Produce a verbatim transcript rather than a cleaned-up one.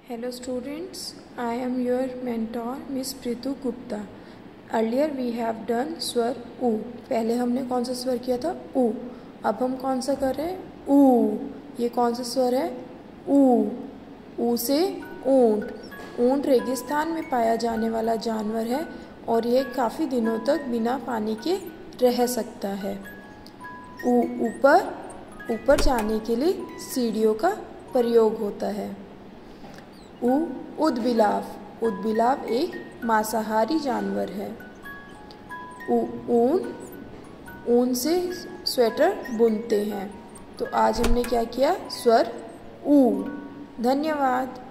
Hello students, I am your mentor Miss Pritu Gupta. Earlier we have done स्वर ऊ. पहले हमने कौन सा स्वर किया था? ऊ. अब हम कौन सा कर रहे हैं? ऊ. ये कौन सा स्वर है? ऊ. ऊ से ऊंट. ऊंट रेगिस्तान में पाया जाने वाला जानवर है और ये काफ़ी दिनों तक बिना पानी के रह सकता है. ऊ ऊपर ऊपर जाने के लिए सीढ़ियों का प्रयोग होता है. ऊ उदबिलाव. उदबिलाव एक मांसाहारी जानवर है. ऊ ऊन. ऊन से स्वेटर बुनते हैं. तो आज हमने क्या किया? स्वर ऊ. धन्यवाद.